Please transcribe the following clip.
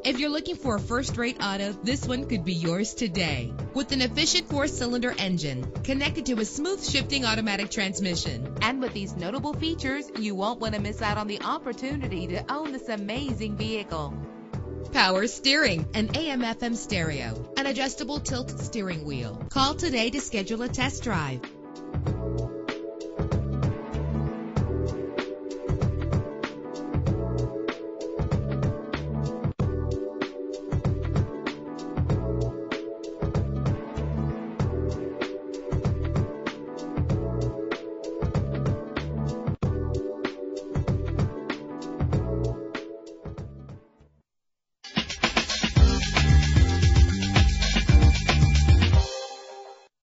If you're looking for a first-rate auto, this one could be yours today. With an efficient 4-cylinder engine connected to a smooth shifting automatic transmission. And with these notable features, you won't want to miss out on the opportunity to own this amazing vehicle. Power steering, an AM/FM stereo, an adjustable tilt steering wheel. Call today to schedule a test drive.